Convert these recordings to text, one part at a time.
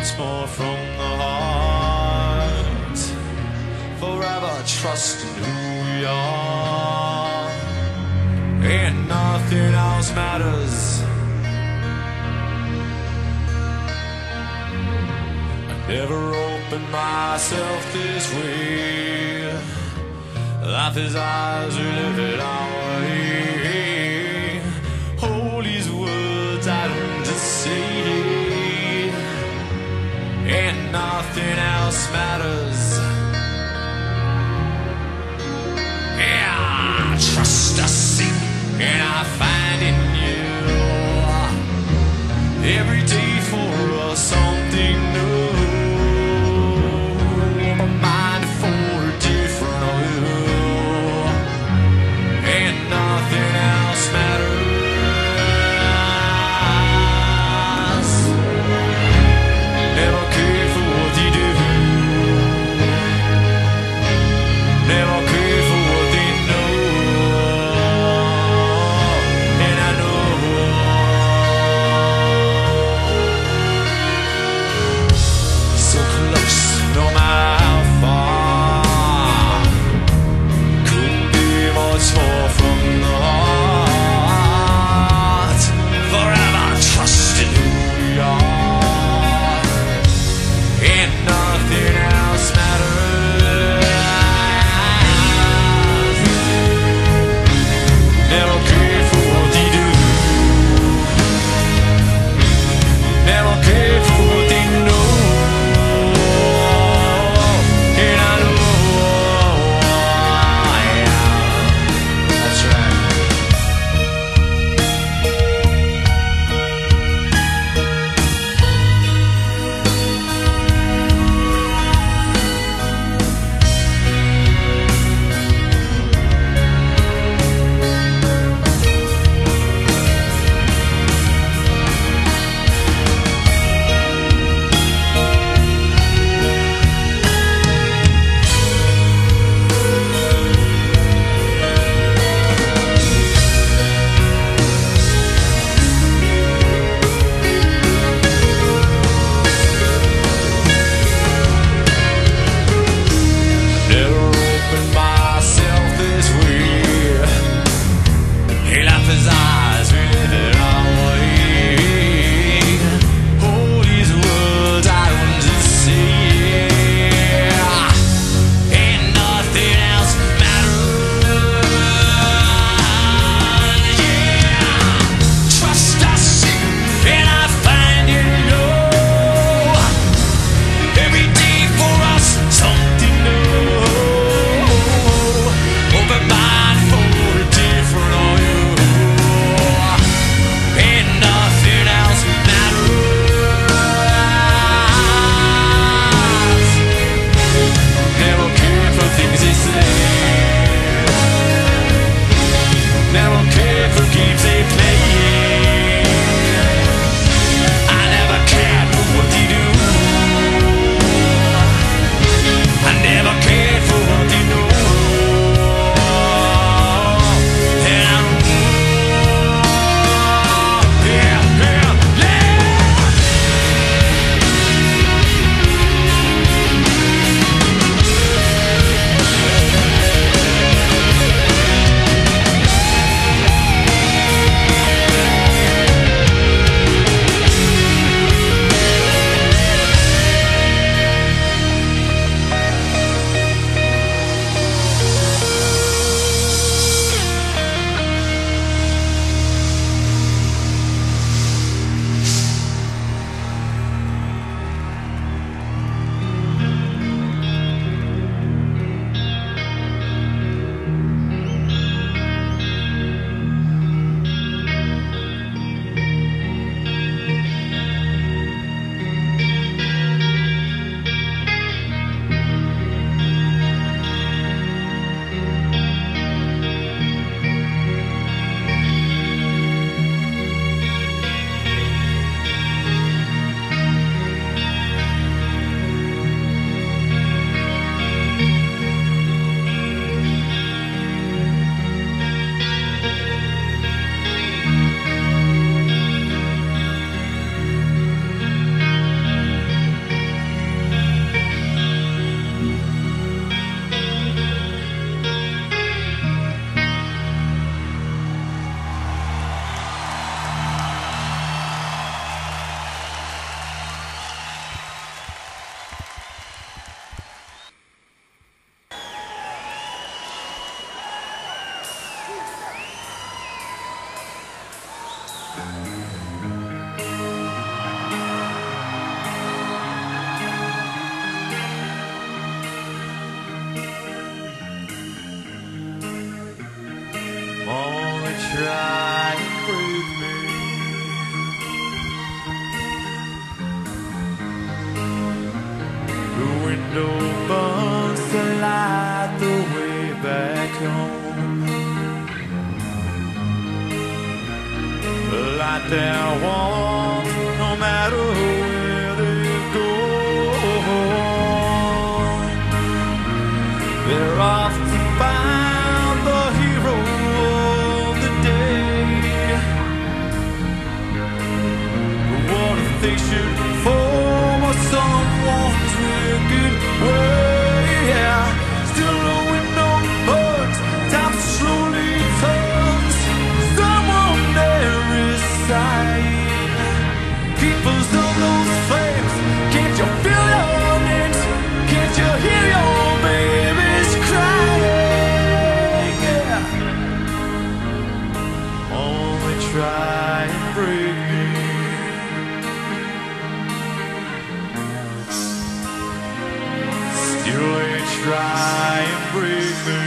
it's more from the heart. Forever trust in who we are, and nothing else matters. I never opened myself this way. Life is ours, we live it our way. Hold these words I don't just say, and nothing else matters. Yeah, trust I seek and I find in you. Every day for us something new. My mind for a different view, and nothing else matters. Never care for what they do. Never care for what they know. And I know come, light their warmth no matter where they go. They're off to find the hero of the day. What if they should fall or someone's wicked way? Yeah. Still a window hurts, time slowly turns. Someone there is sighing. Keepers of those flames, can't you feel your names? Can't you hear your babies crying? Yeah. Only try and break me. Still they try and break me.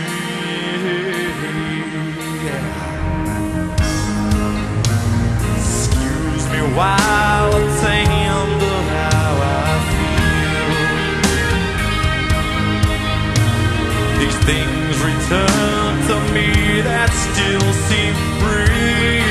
Yeah. Excuse me while I tender how I feel. These things return to me that still seem free.